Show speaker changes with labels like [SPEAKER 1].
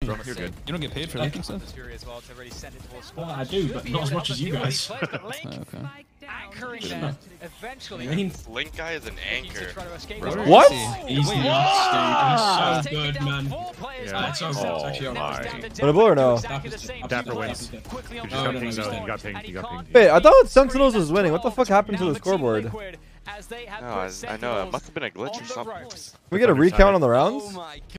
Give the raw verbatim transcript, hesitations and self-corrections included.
[SPEAKER 1] bro. You're good.
[SPEAKER 2] You don't get paid for that stuff?
[SPEAKER 3] Well, I do, but not as much as you guys.
[SPEAKER 2] Okay.
[SPEAKER 4] Anchoring there. Eventually,
[SPEAKER 3] I mean,
[SPEAKER 5] Link guy is an anchor.
[SPEAKER 6] What?
[SPEAKER 3] he's
[SPEAKER 4] Whoa!
[SPEAKER 3] nuts, dude. He's so good, man.
[SPEAKER 1] Yeah.
[SPEAKER 3] It's so good. It's actually
[SPEAKER 1] Oh
[SPEAKER 3] okay.
[SPEAKER 1] my.
[SPEAKER 6] But a blue or no?
[SPEAKER 1] Dapper wins. You
[SPEAKER 3] Oh,
[SPEAKER 1] just
[SPEAKER 3] no,
[SPEAKER 1] got
[SPEAKER 3] no,
[SPEAKER 1] pinged
[SPEAKER 3] no,
[SPEAKER 1] though.
[SPEAKER 3] no.
[SPEAKER 1] You got pinged. You got pinged.
[SPEAKER 6] Wait, I thought Sentinels was winning. What the fuck happened to the scoreboard?
[SPEAKER 5] No, I, I know. It must have been a glitch or something.
[SPEAKER 6] Can we get a recount on the rounds?